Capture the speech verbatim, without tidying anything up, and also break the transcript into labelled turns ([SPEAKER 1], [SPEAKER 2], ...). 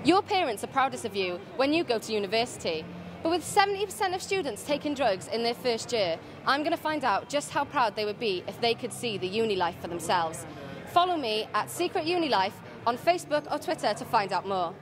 [SPEAKER 1] Your parents are proudest of you when you go to university. But with seventy percent of students taking drugs in their first year, I'm going to find out just how proud they would be if they could see the uni life for themselves. Follow me at Secret Uni Life on Facebook or Twitter to find out more.